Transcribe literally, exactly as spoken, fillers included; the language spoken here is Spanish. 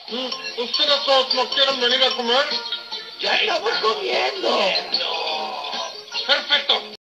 Mm, ¿Ustedes todos no quieren venir a comer? ¡Ya estamos comiendo!